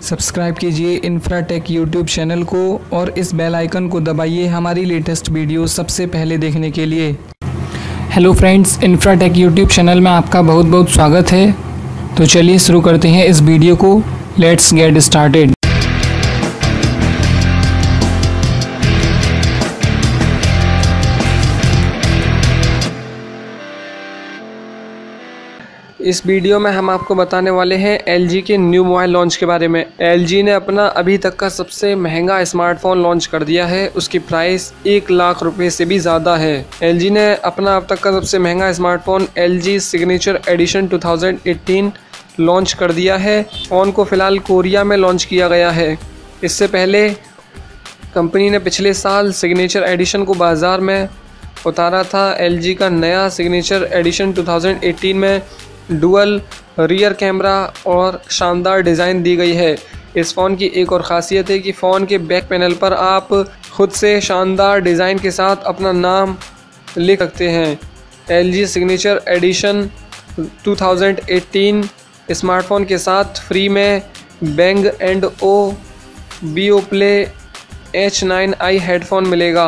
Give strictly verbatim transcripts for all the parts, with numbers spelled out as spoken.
Subscribe कीजिए Infratech YouTube channel को और इस बेल आइकन को दबाइए हमारी लेटेस्ट वीडियो सबसे पहले देखने के लिए। Hello friends, Infratech YouTube channel में आपका बहुत बहुत स्वागत है। तो चलिए शुरू करते हैं इस वीडियो को। Let's get started. इस वीडियो में हम आपको बताने वाले हैं एलजी के न्यू मोबाइल लॉन्च के बारे में। एलजी ने अपना अभी तक का सबसे महंगा स्मार्टफोन लॉन्च कर दिया है। उसकी प्राइस एक लाख रुपए से भी ज़्यादा है। एलजी ने अपना अब तक का सबसे महंगा स्मार्टफोन एलजी सिग्नेचर एडिशन दो हज़ार अठारह लॉन्च कर दिया है। फ़ोन को फ़िलहाल कोरिया में लॉन्च किया गया है। इससे पहले कंपनी ने पिछले साल सिग्नेचर एडिशन को बाज़ार में उतारा था। एलजी का नया सिग्नेचर एडिशन दो हज़ार अठारह में डुअल रियर कैमरा और शानदार डिज़ाइन दी गई है। इस फ़ोन की एक और ख़ासियत है कि फ़ोन के बैक पैनल पर आप खुद से शानदार डिज़ाइन के साथ अपना नाम लिख सकते हैं। एलजी सिग्नेचर एडिशन दो हज़ार अठारह स्मार्टफोन के साथ फ्री में Bang and O Beo play H nine I headphone मिलेगा।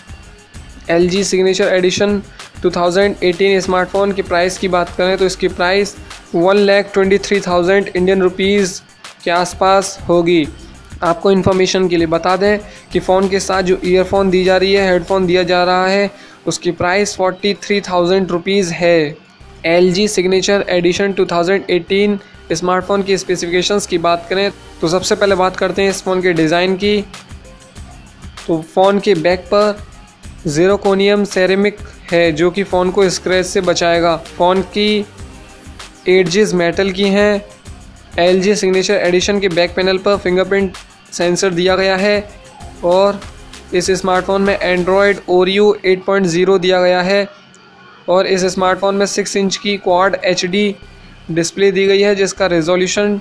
एलजी सिग्नेचर एडिशन दो हज़ार अठारह स्मार्टफोन की प्राइस की बात करें तो इसकी price one lakh twenty three thousand Indian rupees के आसपास होगी। आपको इन्फॉर्मेशन के लिए बता दें कि फ़ोन के साथ जो ईयरफोन दी जा रही है, हेडफोन दिया जा रहा है, उसकी price forty three thousand rupees है। एलजी सिग्नेचर एडिशन दो हज़ार अठारह स्मार्टफोन की स्पेसिफिकेशंस की बात करें तो सबसे पहले बात करते हैं इस फ़ोन के डिज़ाइन की। तो फ़ोन के बैक पर ज़ीरोकोनियम सेरेमिक है जो कि फ़ोन को स्क्रैच से बचाएगा। फ़ोन की एडजेस मेटल की हैं। एलजी सिग्नेचर एडिशन के बैक पैनल पर फिंगरप्रिंट सेंसर दिया गया है और इस स्मार्टफोन में Android Oreo eight point zero दिया गया है और इस स्मार्टफोन में सिक्स इंच की क्वाड एचडी डिस्प्ले दी गई है जिसका resolution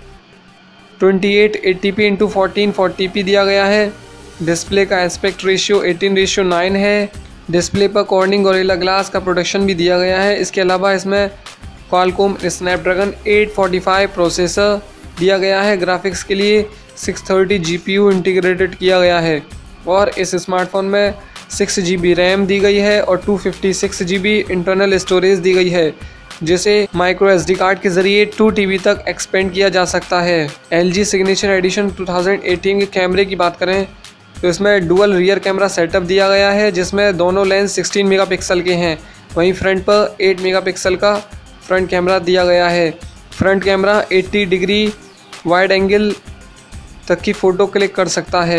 twenty eight eighty P into fourteen forty P दिया गया है। डिस्प्ले का aspect ratio eighteen ratio nine है। डिस्प्ले पर कॉर्निंग गोरिल्ला ग्लास का प्रोटेक्शन भी दिया गया है। इसके अलावा इसमें Qualcomm Snapdragon eight forty five processor दिया गया है। ग्राफिक्स के लिए सिक्स थर्टी जीपीयू इंटीग्रेटेड किया गया है और इस स्मार्टफोन में सिक्स जी बी रैम दी गई है और two fifty six G B internal storage दी गई है जिसे माइक्रो एस डी कार्ड के ज़रिए टू टी बी तक एक्सपेंड किया जा सकता है। एलजी सिग्नेचर एडिशन दो हज़ार अठारह के कैमरे की बात करें तो इसमें डुअल रियर कैमरा सेटअप दिया गया है जिसमें दोनों लेंस सिक्सटीन मेगापिक्सल के हैं। वहीं फ्रंट पर एट मेगापिक्सल का फ्रंट कैमरा दिया गया है। फ्रंट कैमरा अस्सी डिग्री वाइड एंगल तक की फ़ोटो क्लिक कर सकता है।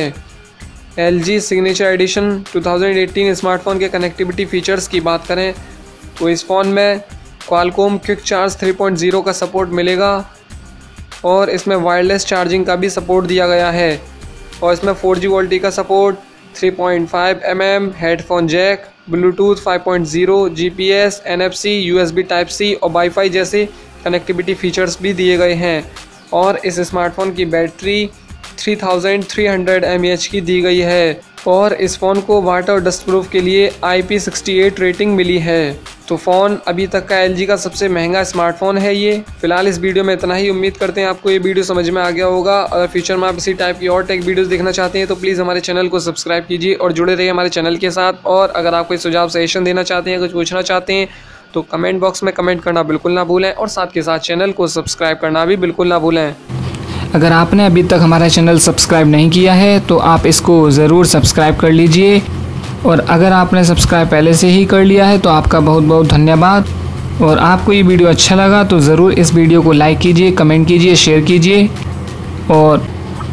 एलजी सिग्नेचर एडिशन दो हज़ार अठारह स्मार्टफोन के कनेक्टिविटी फ़ीचर्स की बात करें तो इस फ़ोन में Qualcomm quick charge three point zero का सपोर्ट मिलेगा और इसमें वायरलेस चार्जिंग का भी सपोर्ट दिया गया है और इसमें फोर जी वोल्टी का support, three point five M M headphone jack, Bluetooth five point zero, GPS, NFC, USB type C और वाईफाई जैसे कनेक्टिविटी फीचर्स भी दिए गए हैं और इस स्मार्टफोन की battery three thousand three hundred M A H की दी गई है और इस फ़ोन को वाटर और डस्ट प्रूफ के लिए I P sixty eight rating मिली है। तो फ़ोन अभी तक का एलजी का सबसे महंगा स्मार्टफोन है ये। फिलहाल इस वीडियो में इतना ही। उम्मीद करते हैं आपको ये वीडियो समझ में आ गया होगा। अगर फ्यूचर में आप इसी टाइप की और टेक वीडियोस देखना चाहते हैं तो प्लीज़ हमारे चैनल को सब्सक्राइब कीजिए और जुड़े रहिए हमारे चैनल के साथ। और अगर आप कोई सुझाव सजेशन देना चाहते हैं, कुछ पूछना चाहते हैं तो कमेंट बॉक्स में कमेंट करना बिल्कुल ना भूलें और साथ के साथ चैनल को सब्सक्राइब करना भी बिल्कुल ना भूलें। अगर आपने अभी तक हमारा चैनल सब्सक्राइब नहीं किया है तो आप इसको ज़रूर सब्सक्राइब कर लीजिए और अगर आपने सब्सक्राइब पहले से ही कर लिया है तो आपका बहुत बहुत धन्यवाद। और आपको ये वीडियो अच्छा लगा तो ज़रूर इस वीडियो को लाइक कीजिए, कमेंट कीजिए, शेयर कीजिए और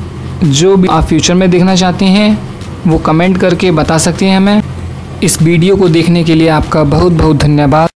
जो भी आप फ्यूचर में देखना चाहते हैं वो कमेंट करके बता सकते हैं हमें। इस वीडियो को देखने के लिए आपका बहुत बहुत धन्यवाद।